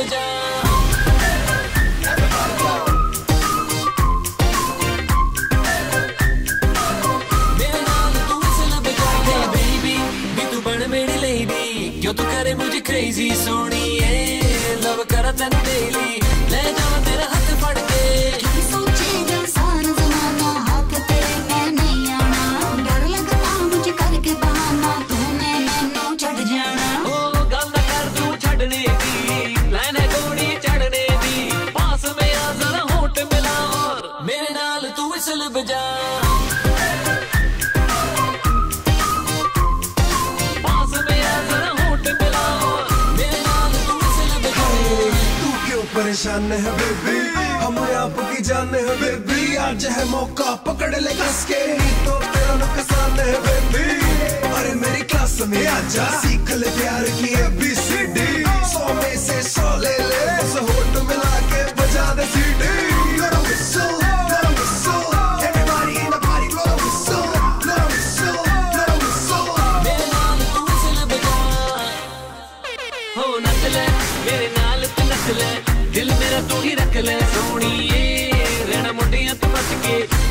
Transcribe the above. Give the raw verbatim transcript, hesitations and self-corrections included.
बजा। मेरे नाल तू विसल बजा। Hey baby, भी तू बन मेरी lady, क्यों तू करे मुझे crazy सोनिए, लव करा तैनू daily, ले जावा तेरा हाथ फड़ के। सोचेगा सारा ज़माना हाथ तेरे में नहीं आना, डर लगता मुझे करके बहाना तूने मैनू छड़ जाना। ओ गल ना कर तू छड़ने दी, प्लान है गोली चढ़ने दी, पास में आ जरा होठ मिला और मेरे नाल तू विसल बजा। पास में आ जरा होठ मिला और मेरे नाल तू विसल बजा। तू क्यों परेशान है बेबी, हम आपकी जान है बेबी, आज है मौका पकड़ ले कस के, तो तेरा नुकसान है बेबी। अरे मेरी क्लास में आजा, सीख ले प्यार की ए बी सी डी, सौ में से सौ ले ले, बस होठ मिला के बजा दे सीटी। Blow the whistle, blow the whistle, everybody in the party blow the whistle, blow the whistle, blow the whistle। मेरे नाल तू विसल बजा। हो नच ले मेरे नाल तू नच ले, दिल मेरा तू ही रख ले सोनिए, रहना मुंडियां तो बच के।